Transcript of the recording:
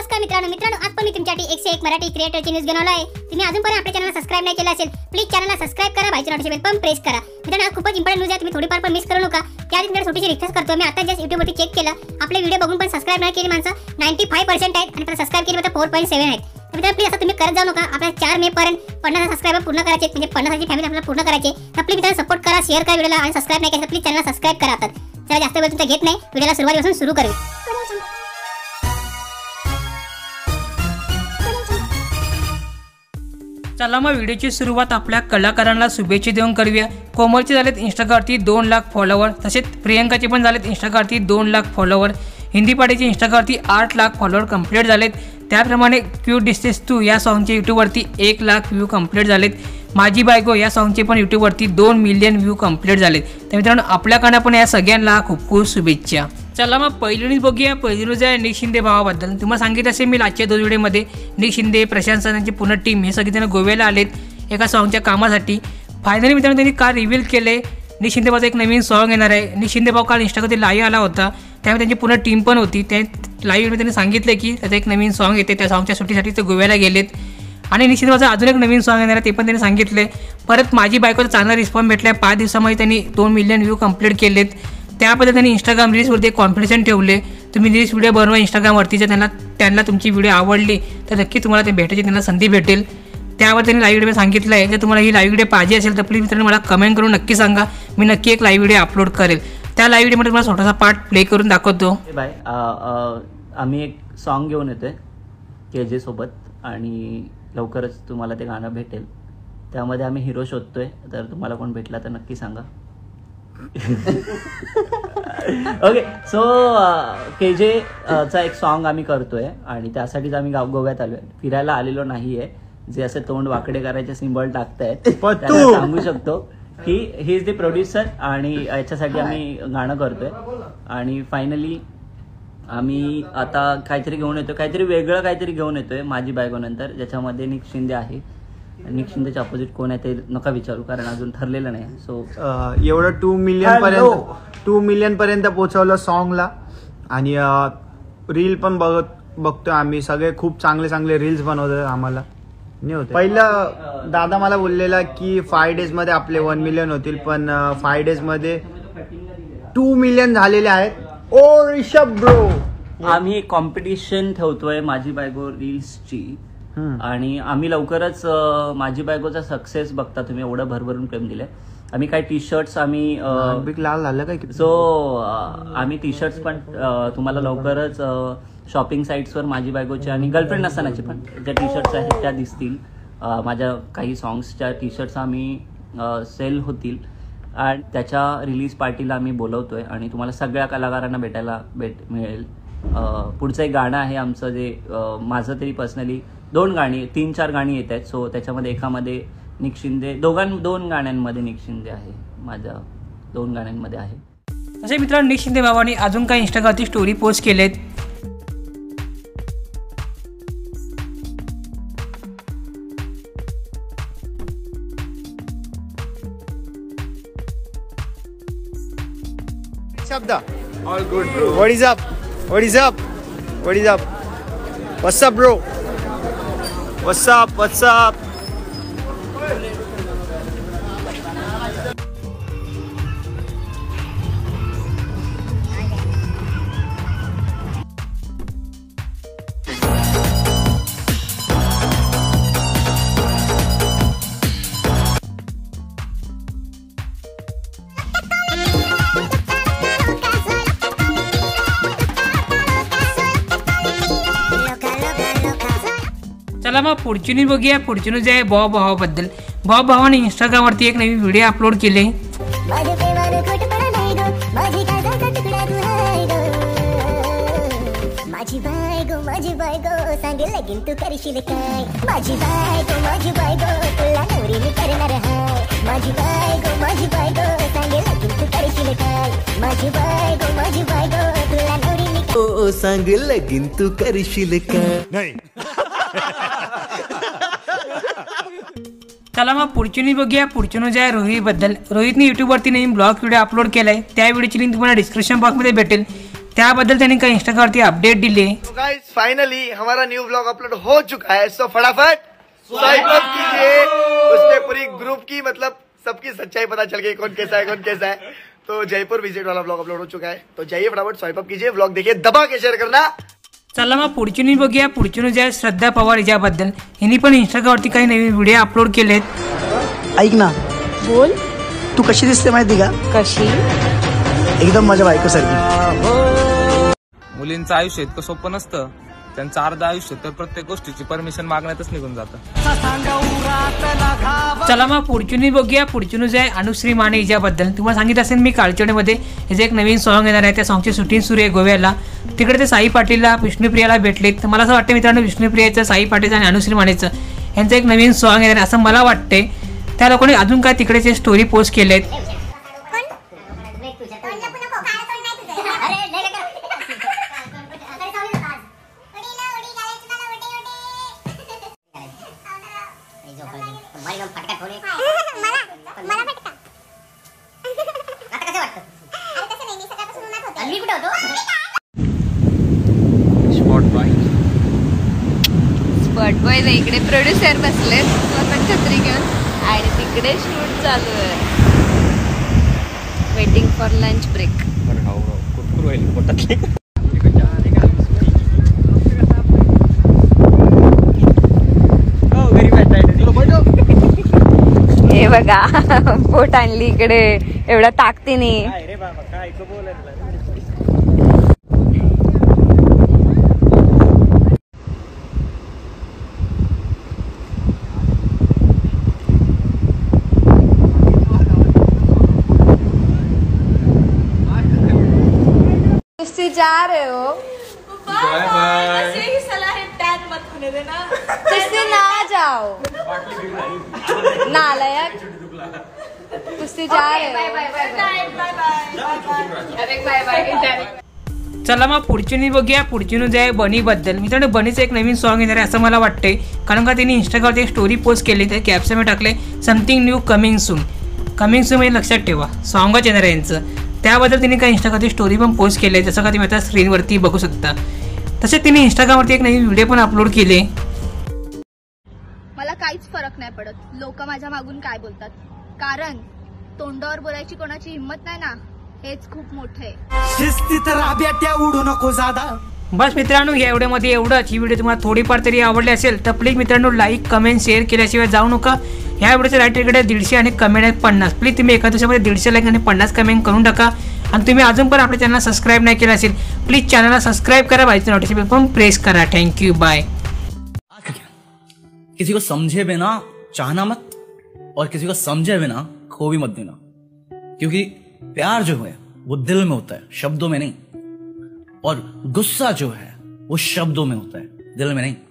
नमस्कार मित्रांनो आज पण मी तुमच्यासाठी 101 मराठी क्रिएटरची न्यूज घेऊन आलो आहे। तुम्ही अजूनपर्यंत आपल्या चॅनलला सबस्क्राइब नाही केलं असेल प्लीज चॅनलला सबस्क्राइब करा, बाजूला नोटिफिकेशन पण प्रेस करा। मित्रांनो आज खूपच इम्पॉर्टंट न्यूज आहे, तुम्ही थोडीफार पण मिस करू नका। त्याआधी तुम्हाला छोटीशी रिक्वेस्ट करतो, मी आता जस्ट YouTube वरती चेक केलं, आपले व्हिडिओ बघून पण सबस्क्राइब नाही केली माणसं 95% आहेत आणि सबस्क्राइब केली तर 4.7 आहेत। मित्रांनो प्लीज असं तुम्ही करत जाऊ नका, आपल्याला 4 मे पर्यंत 50 सबस्क्राइबर पूर्ण करायचे, म्हणजे 50ची फॅमिली आपल्याला पूर्ण करायचे। तर प्लीज मित्रांनो सपोर्ट करा, शेअर करा व्हिडिओला आणि सबस्क्राइब नाही केलं तर प्लीज चॅनलला सबस्क्राइब करा। आता चला जास्त वेळ तुमचा घेत नाही, व्हिडिओला सुरुवातीपासून सुरू करू। चला मग व्हिडिओची सुरुवात आपल्या कलाकारांना शुभेच्छा देऊन करूया। कोमलचे झालेत इंस्टाग्रामवरती 2 लाख फॉलोवर, तसेच प्रियंकाचे पण झालेत इंस्टाग्रामवरती 2 लाख फॉलोवर। हिंदी पाटीचे इंस्टाग्रामवरती 8 लाख फॉलोवर कंप्लीट झालेत। त्याप्रमाणे क्यूट डिस्टेस 2 या सॉन्गचे यूट्यूबवरती 1 लाख व्ह्यू कंप्लीट झालेत। माझी बायको या सॉन्गचे पण यूट्यूबवरती 2 मिलियन व्ह्यू कंप्लीट झालेत। तर मित्रांनो आपल्याकडनं पण या सगळ्यांना खूप खूप शुभेच्छा। चला मग पहिली न्यूज बघूया। पहिली न्यूज आहे निक शिंदे भावाबद्दल। तुम्हाला सांगितलं असेल मी आजच्या 2 व्हिडिओमध्ये निक शिंदे, प्रशांत यांची पूर्ण टीम हे सगळेजण गोव्याला आलेत एका सॉन्गच्या कामासाठी। फायनली मित्रांनो त्यांनी काल रिव्हील केले निक शिंदे भाऊचं एक नवीन सॉन्ग येणार आहे। निक शिंदे भाऊ काल इंस्टाग्रामवरती लाईव्ह आला होता, त्यामुळे त्यांची पूर्ण टीम पण होती। त्या लाईव्हमध्ये त्यांनी सांगितलं की त्याचं एक नवीन सॉन्ग येते, त्या सॉन्गच्या शूटिंगसाठी ते गोव्याला गेलेत आणि निक शिंदे भाऊचं अजून एक नवीन सॉन्ग येणार आहे ते पण त्यांनी सांगितले। परत माझी बायकोचा चांगला रिस्पॉन्स भेटला, 5 दिवसामध्ये त्यांनी 2 मिलियन व्ह्यू कंप्लीट केलेत। त्याबद्दल त्यांनी इंस्टाग्राम रील्सवरती एक कॉन्फिडन्स ठेवले, तुम्ही रील्स व्हिडिओ बनवा इंस्टाग्रामवरती, जर त्यांना तुमची व्हिडिओ आवडली तर नक्की तुम्हाला ते भेटायची त्यांना संधी भेटेल। त्यावर त्यांनी लाईव्ह व्हिडिओ सांगितलं आहे, जर तुम्हाला ही लाईव्ह व्हिडिओ पाहिजे असेल तर प्लीज मित्रांनो मला कमेंट करून नक्की सांगा, मी नक्की एक लाईव्ह व्हिडिओ अपलोड करेल। त्या लाईव्ह व्हिडिओमध्ये तुम्हाला छोटासा पार्ट प्ले करून दाखवतो। बाय आम्ही एक सॉन्ग घेऊन येतोय KJ सोबत आणि लवकरच तुम्हाला ते गाणं भेटेल। त्यामध्ये आम्ही हिरो शोधतोय, तर तुम्हाला कोण भेटला तर नक्की सांगा। ओके सो KJ चा एक सॉन्ग आम्ही करतोय आणि त्यासाठीच आम्ही गोव्यात आलोय, फिरायला आलेलो नाहीये। जे असे तोंड वाकडे करायचे सिम्बॉल टाकतायत त्यांना सांगू शकतो की ही इज द प्रोड्युसर आणि याच्यासाठी आम्ही गाणं करतोय। आणि फायनली आम्ही आता काहीतरी घेऊन येतोय, काहीतरी वेगळं काहीतरी घेऊन येतोय माझी बायको नंतर, ज्याच्यामध्ये निक शिंदे आहे। निक शिंदेच्या अपोजिट कोण आहे ते नका विचारू, कारण अजून ठरलेलं नाही। सो एवढं 2 मिलियन पर्यंत पोहोचवलं सॉन्गला आणि रील पण बघतोय आम्ही सगळे, खूप चांगले रील्स बनवतोय आम्हाला नाही होते। पहिला दादा मला बोललेला की 5 डेज मध्ये आपले 1 मिलियन होतील, पण 5 डेज मध्ये 2 मिलियन झालेले आहेत। ओ ऋषभ ब्रो, आम्ही एक कॉम्पिटिशन ठेवतोय माझी बायको रील्सची आणि आम्ही लवकरच माझी बायकोचा सक्सेस बघता तुम्ही, एवढं भरभरून प्रेम दिलंय। आम्ही काही टी शर्ट्स आम्ही लाल झालं काय सो आम्ही टी शर्ट्स पण तुम्हाला लवकरच शॉपिंग साईट्सवर माझी बायकोच्या आणि गर्लफ्रेंड नसतानाची पण ज्या टी शर्ट्स आहेत त्या दिसतील। माझ्या काही सॉंग्सच्या टी शर्ट्स आम्ही सेल होतील आणि त्याच्या रिलीज पार्टीला आम्ही बोलवतोय आणि तुम्हाला सगळ्या कलाकारांना भेटायला मिळेल। पुढचं एक गाणं आहे आमचं, जे माझं तरी पर्सनली 2 गाणी 3-4 गाणी येत आहेत। सो त्याच्यामध्ये एकामध्ये निक शिंदे, 2 गाण्यांमध्ये निक शिंदे आहे, माझ्या 2 गाण्यांमध्ये आहे। तसे मित्रांनो निक शिंदे भावानी अजून काही इंस्टाग्रामवरती स्टोरी पोस्ट केलेत। शब्द all good bro, what is up, what is up, what is up, what's up bro, what's up, what's up. चला मग पुढची न्यूज बघूया। पुढची न्यूज आहे बॉब भावाबद्दल। बॉब भावाने इंस्टाग्रामवरती एक नवीन व्हिडिओ अपलोड केले। माझी बायको सांगे लगीन तू करशील काय, माझी बायको तुला नवरी मी करणार हाय, माझी बायको सांगे लगीन तू करशील काय, माझी बायको तुला नवरी मी सांग लगीन तू करशील काय नाही। चला मग पुढची न्यूज बघूया। पुढची न्यूज आहे रोहितबद्दल। रोहितने यूट्यूबवरती नवीन ब्लॉग व्हिडिओ अपलोड केलाय, त्या व्हिडिओची लिंक तुम्हाला डिस्क्रिप्शन बॉक्समध्ये भेटेल। त्याबद्दल त्यांनी काही इंस्टाग्रामवरती अपडेट दिले। तो गाइस फाइनली हमारा न्यू व्लॉग अपलोड हो चुका है, सो फटाफट स्वाइप अप कीजिए। उसमें पूरी ग्रुप की मतलब सबकी सच्चाई पता चल गई, कौन कैसा है। तो जयपुर विजिट वाला व्लॉग अपलोड हो चुका है, तो जाइए फटाफट स्वाइप अप कीजिए, व्लॉग देखिए, दबा के शेअर करना। चला मग पुढची न्यूज बघूया। पुढची न्यूज आहे श्रद्धा पवार हिच्याबद्दल। हिने पण इंस्टाग्रामवरती काही नवीन व्हिडिओ अपलोड केलेत। ऐक ना, बोल, तू कशी दिसते माहिती का? कशी? एकदम माझ्या बायकोसारखी। मुलींचं आयुष्य इतकं सोपं नसतं, त्यांचं अर्ध आयुष्य तर प्रत्येक गोष्टीची परमिशन मागण्यातच निघून जातं। चला मग पुढची न्यूज बघूया। पुढची न्यूज आहे अनुश्री माने हिच्याबद्दल। तुम्हाला सांगितलं असेल मी कालचडीमध्ये याचं एक नवीन सॉन्ग येणार आहे, त्या सॉन्गची शूटिंग सुरू आहे गोव्याला। तिकडे ते साई पाटीलला विष्णुप्रियाला भेटलेत। तर मला असं वाटतं मित्रांनो, विष्णुप्रियाचं, साई पाटीलचं आणि अनुश्री मानेचं यांचं एक नवीन सॉन्ग येणार आहे असं मला वाटते। त्या लोकांनी अजून काय तिकडेचे स्टोरी पोस्ट केलेत। स्पॉट बॉय इकडे प्रोड्युसर बसलेत पण छत्री घेऊन आणि तिकडे शूट चालू आहे, वेटिंग फॉर लंच ब्रेक। हे बघा बोट आणली इकडे एवढ्या ताकदीने। जा रहे हो? Bye bye. ऐसे ही सलाह है, टैग मत होने देना। तुझसे ना जाओ, नालायक। तुझसे जा रहे हो? Bye bye. चला मग पुढची न्यूज बघूया। पुढची न्यूज आहे बनीबद्दल। मित्रांनो, बनीचं एक नवीन सॉन्ग येणार आहे असं मला वाटते, कारण का त्यांनी इंस्टाग्रामवरती एक स्टोरी पोस्ट केली, त्या कॅप्शनमध्ये टाकले something new coming soon. Coming soon म्हणजे लक्षात ठेवा सॉन्गच येणार आहे यांचं। त्याबद्दल तिने काही इंस्टाग्रामवरती स्टोरी पण पोस्ट केली आहे, जसं का तुम्ही आता स्क्रीनवरती बघू शकता। तसेच तिने इंस्टाग्रामवरती एक नवीन व्हिडिओ पण अपलोड केले। मला काहीच फरक नाही पडत लोक माझ्या मागून काय बोलतात, कारण तोंडावर बोलायची कोणाची हिंमत नाही ना, हेच खूप मोठं आहे। शिस्तीत राब्याट्या उडू नको जादा। बस मित्रांनो, या व्हिडिओमध्ये एवढंच। ही व्हिडिओ तुम्हाला थोडीफार तरी आवडली असेल तर प्लीज मित्रांनो लाईक, कमेंट, शेअर केल्याशिवाय जाऊ नका। ह्या व्हिडिओच्या राईट इकडे 150 आणि कमेंट आहेत 50। प्लीज तुम्ही एका दिवसामध्ये 150 लाईक आणि 50 कमेंट करून टाका। आणि तुम्ही अजून पण आपल्या चॅनलला सबस्क्राईब नाही केलं असेल प्लीज चॅनलला सबस्क्राईब करा, बाजूचं नोटिफिकेशन पण प्रेस करा। Thank you, bye. किसी को समझे बिना चाहना मत, और किसी को समझे बिना खो भी मत देना, क्योंकि प्यार जो है वो दिल में होता है, शब्दों में नहीं, और गुस्सा जो है वो शब्दों में होता है, दिल में नहीं।